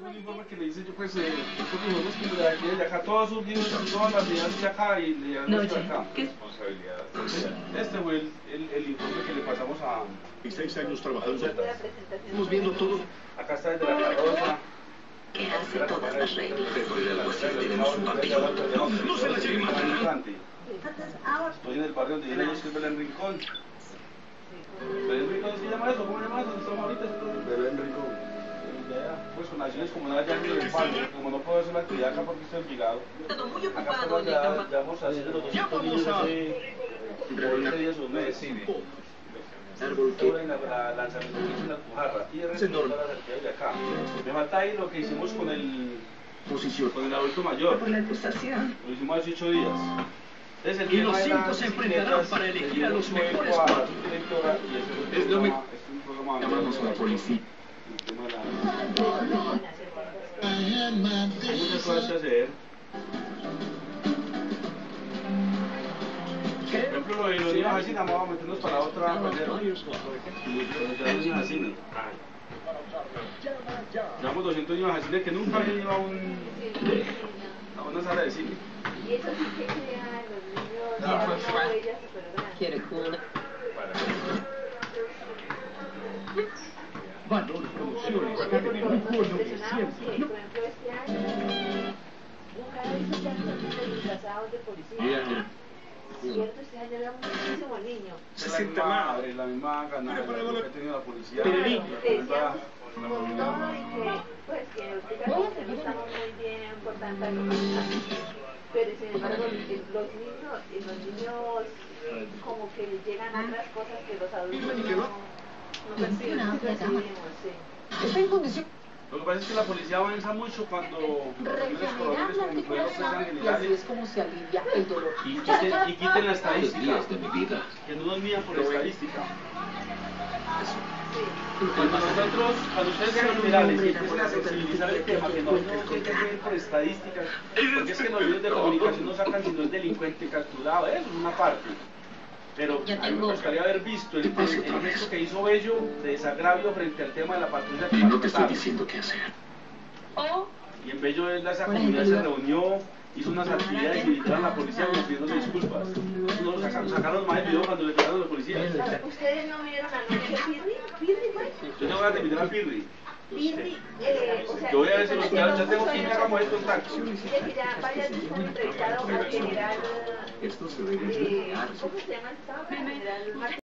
un informe que le hice yo, pues, estos informes que de acá, todos sus libros, todas las ideas de acá y de acá. ¿Qué? Este fue el informe que le pasamos a... 6 años trabajando. Estamos viendo todo. Acá está el de la carroza. ¿Qué hace todas las reglas? Pero de algo así tenemos un papillo. No se la lleve más. Estoy en el barrio donde viene los que es Belén Rincón. Belén Rincón se llama eso, ¿cómo se llama? ¿Dónde estamos ahorita? Belén Rincón. Pues con acciones comunales ya en el palo, como no puedo hacer la actividad acá porque estoy obligado. Muy Acá ocupado, ya vamos a hacer los 200 niños hace 20 días o un mes. Árbol que... Ahora en la lanzamiento que hice en la Alpujarra y el resto de las actividades de acá. Me falta ahí lo que hicimos con el adulto mayor. Por la acusación. Lo hicimos hace 8 días. Entonces, Y los 5 se enfrentarán para elegir a los mejores 4. Es lo mismo. Llamamos a la policía. Hay muchas cosas que hacer. Por ejemplo, lo de los niños así, nada más vamos a meternos para la otra reserva. Los niños así. Llevamos 200 niños así que nunca habían ido a una sala de cine. Y eso sí que crea los niños, ya una huella súper grande. Quiere cuna. Valor Producciones está en el grupo 900. Por ejemplo, este año nunca he visto tantos disfrazados de policía. Cierto, este año había muchísimo niño. Se siente mal. La misma ganada que ha tenido la policía. Decíamos con todo y que, pues, que últimamente no estamos muy bien por tanta cosa. Pero sin embargo, los niños como que les llegan otras cosas que los adultos no percibimos, sí. Está en condición. Lo que pasa es que la policía avanza mucho cuando los primeros coronales como mi pueblo sean Y así generales es como se alivia el dolor. y quiten la estadística, de mi vida. que no nos mían por estadística. Sí. Cuando ustedes sean generales y empiecen a sensibilizar el tema, que no tiene que ver por estadísticas, porque es que los medios de comunicación no sacan sino el delincuente capturado, eso es una parte. Pero a mí me gustaría haber visto el gesto que hizo Bello de desagravio frente al tema de la patrulla que Y no te estoy mataron. diciendo qué hacer. Y en Bello esa comunidad se reunió, hizo unas actividades y invitaron a la policía pidiéndole disculpas. No, sacaron más el video cuando le pegaron a la policía. ¿Ustedes no vieron anoche Pirri? ¿Pirri fue? Yo tengo ganas de invitar a Pirri. Pirri, o sea, Yo voy a ver si los ya tengo que hagamos el contacto. Mire que ya varias veces han entrevistado al general, Esto se debe explicar. ¿cómo se llama el estado? General